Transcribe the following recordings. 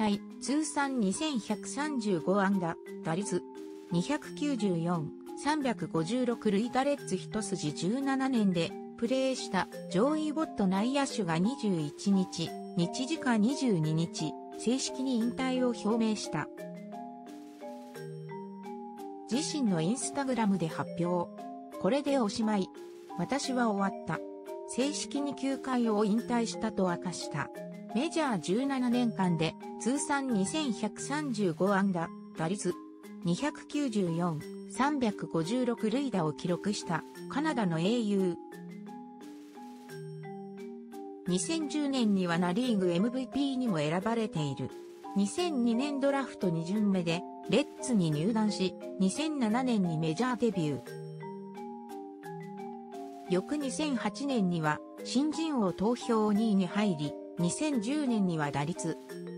退、通算2135安打、打率294、356塁打。レッズ一筋17年でプレーしたジョーイ・ボット内野手が21日、日時間22日、正式に引退を表明した。自身のインスタグラムで発表。これでおしまい。私は終わった。正式に球界を引退したと明かした。メジャー17年間で通算2135安打、打率294、356塁打を記録したカナダの英雄。2010年にはナ・リーグ MVP にも選ばれている。2002年ドラフト2巡目でレッズに入団し、2007年にメジャーデビュー。翌2008年には新人王投票2位に入り、2010年には打率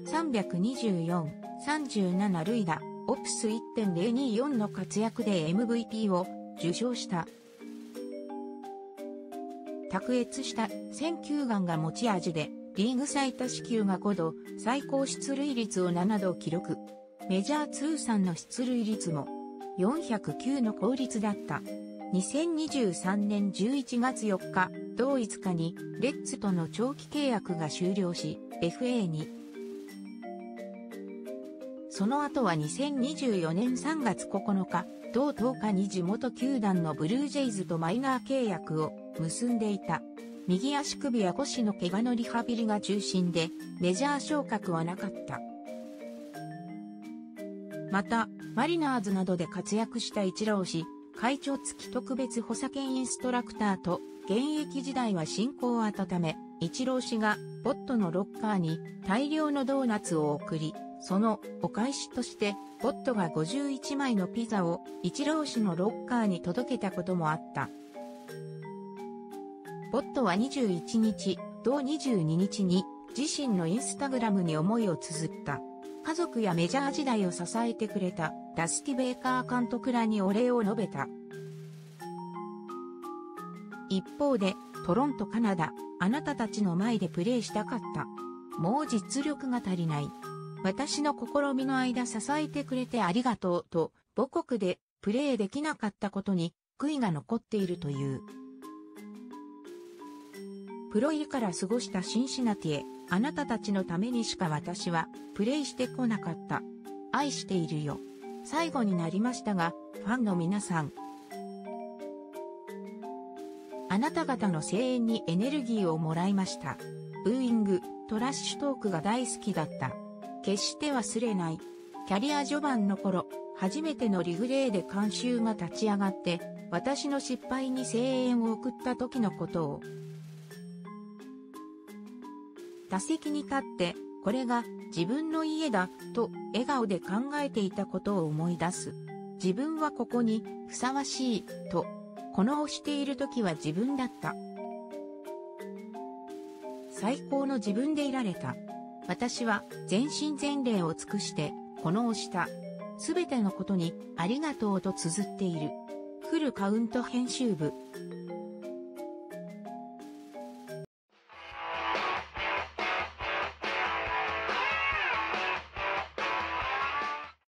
324、37塁打、オプス 1.024 の活躍で MVP を受賞した。卓越した選球眼が持ち味で、リーグ最多四球が5度、最高出塁率を7度記録。メジャー通算の出塁率も409の高率だった。2023年11月4日、同5日にレッズとの長期契約が終了し、FA に。その後は2024年3月9日、同10日に地元球団のブルージェイズとマイナー契約を結んでいた。右足首や腰の怪我のリハビリが中心で、メジャー昇格はなかった。また、マリナーズなどで活躍したイチロー氏、会長付き特別補佐兼インストラクターと、現役時代は親交を温め、イチロー氏がボットのロッカーに大量のドーナツを送り、そのお返しとして、ボットが51枚のピザをイチロー氏のロッカーに届けたこともあった。ボットは21日、同22日に自身のインスタグラムに思いを綴った。家族やメジャー時代を支えてくれたダスティ・ベイカー監督らにお礼を述べた。一方で、トロントカナダ、あなたたちの前でプレーしたかった。もう実力が足りない。私の試みの間支えてくれてありがとうと、母国でプレーできなかったことに悔いが残っているという。プロ入りから過ごしたシンシナティへ、あなたたちのためにしか私はプレイしてこなかった。愛しているよ。最後になりましたが、ファンの皆さん。あなた方の声援にエネルギーをもらいました。ブーイング、トラッシュトークが大好きだった。決して忘れない。キャリア序盤の頃、初めてのリグレーで観衆が立ち上がって、私の失敗に声援を送った時のことを。打席に立って、これが自分の家だ、と笑顔で考えていたことを思い出す。自分はここにふさわしい、と、この押している時は自分だった。最高の自分でいられた。私は全身全霊を尽くして、この押した。すべてのことにありがとうと綴っている。フルカウント編集部。